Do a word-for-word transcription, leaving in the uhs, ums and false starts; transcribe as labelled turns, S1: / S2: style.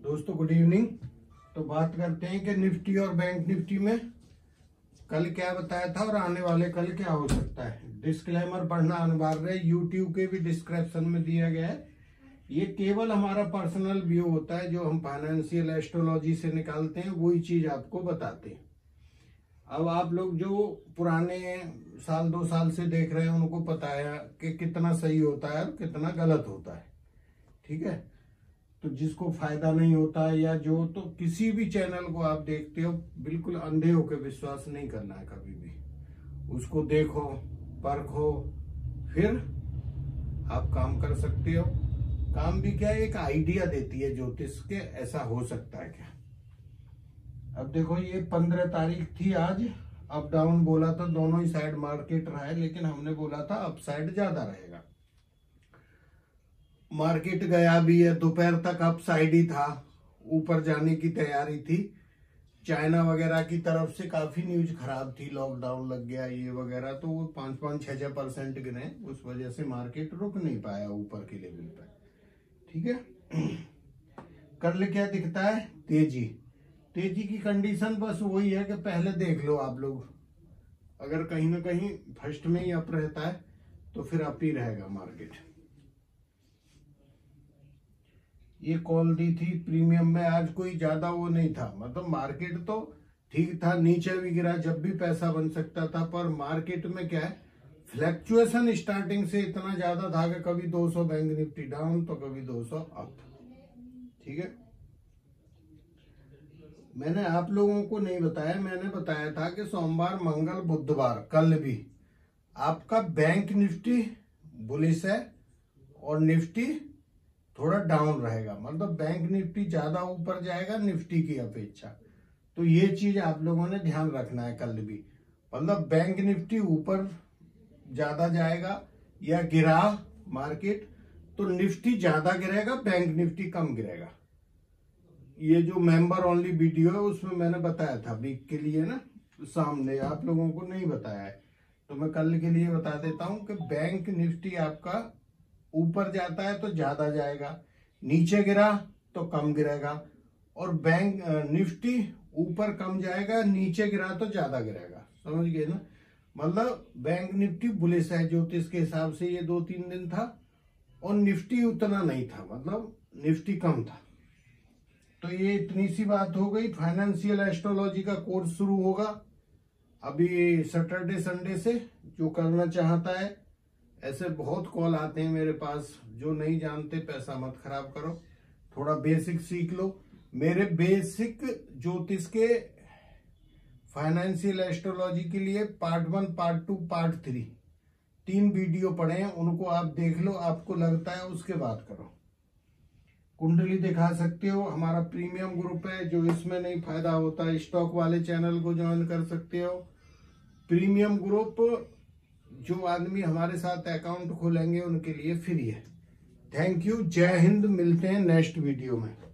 S1: दोस्तों good evening. तो बात करते हैं कि निफ्टी और बैंक निफ्टी में कल क्या बताया था और आने वाले कल क्या हो सकता है। डिस्क्लेमर पढ़ना अनिवार्य है, यूट्यूब के भी डिस्क्रिप्शन में दिया गया है। ये केवल हमारा पर्सनल व्यू होता है, जो हम फाइनेंशियल एस्ट्रोलॉजी से निकालते हैं वही चीज आपको बताते हैं। अब आप लोग जो पुराने साल दो साल से देख रहे हैं उनको पता है कि कितना सही होता है और कितना गलत होता है, ठीक है। तो जिसको फायदा नहीं होता है या जो, तो किसी भी चैनल को आप देखते हो बिल्कुल अंधे होकर विश्वास नहीं करना है कभी भी। उसको देखो, परखो, फिर आप काम कर सकते हो। काम भी क्या है, एक आइडिया देती है ज्योतिष के ऐसा हो सकता है क्या। अब देखो ये पंद्रह तारीख थी आज, अप डाउन बोला था, दोनों ही साइड मार्केट रहा है, लेकिन हमने बोला था अप साइड ज्यादा रहेगा। मार्केट गया भी है, दोपहर तक अप साइड ही था, ऊपर जाने की तैयारी थी। चाइना वगैरह की तरफ से काफी न्यूज खराब थी, लॉकडाउन लग गया ये वगैरह, तो वो पांच पांच छह छह परसेंट गिरे, उस वजह से मार्केट रुक नहीं पाया ऊपर के लेवल पर, ठीक है। कल क्या दिखता है, तेजी। तेजी की कंडीशन बस वही है कि पहले देख लो आप लोग, अगर कहीं ना कहीं फर्स्ट में ही अप रहता है तो फिर अप ही रहेगा मार्केट। ये कॉल दी थी प्रीमियम में, आज कोई ज्यादा वो नहीं था, मतलब मार्केट तो ठीक था, नीचे भी गिरा, जब भी पैसा बन सकता था। पर मार्केट में क्या है, फ्लैक्चुएशन स्टार्टिंग से इतना ज्यादा था कि कभी दो सौ बैंक निफ्टी डाउन तो कभी दो सौ अप, ठीक है। मैंने आप लोगों को नहीं बताया, मैंने बताया था कि सोमवार मंगल बुधवार कल भी आपका बैंक निफ्टी बुलिश है और निफ्टी थोड़ा डाउन रहेगा, मतलब बैंक निफ्टी ज्यादा ऊपर जाएगा निफ्टी की अपेक्षा। तो ये चीज आप लोगों ने ध्यान रखना है कल भी, मतलब बैंक निफ्टी ऊपर ज्यादा जाएगा या गिरा मार्केट तो निफ्टी ज्यादा गिरेगा, बैंक निफ्टी कम गिरेगा। ये जो मेंबर ओनली वीडियो है उसमें मैंने बताया था वीक के लिए ना, सामने आप लोगों को नहीं बताया है, तो मैं कल के लिए बता देता हूं कि बैंक निफ्टी आपका ऊपर जाता है तो ज्यादा जाएगा, नीचे गिरा तो कम गिरेगा, और बैंक निफ्टी ऊपर कम जाएगा, नीचे गिरा तो ज्यादा गिरेगा। समझ गए ना, मतलब बैंक निफ्टी बुलिश है ज्योतिष के हिसाब से ये दो तीन दिन था, और निफ्टी उतना नहीं था, मतलब निफ्टी कम था। तो ये इतनी सी बात हो गई। फाइनेंशियल एस्ट्रोलॉजी का कोर्स शुरू होगा अभी सैटरडे संडे से, जो करना चाहता है। ऐसे बहुत कॉल आते हैं मेरे पास, जो नहीं जानते पैसा मत खराब करो, थोड़ा बेसिक सीख लो। मेरे बेसिक ज्योतिष के फाइनेंशियल एस्ट्रोलॉजी के लिए part one, part two, part three तीन वीडियो पड़े हैं, उनको आप देख लो, आपको लगता है उसके बाद करो। कुंडली दिखा सकते हो, हमारा प्रीमियम ग्रुप है, जो इसमें नहीं फायदा होता स्टॉक वाले चैनल को ज्वाइन कर सकते हो। प्रीमियम ग्रुप जो आदमी हमारे साथ अकाउंट खोलेंगे उनके लिए फ्री है। थैंक यू, जय हिंद, मिलते हैं नेक्स्ट वीडियो में।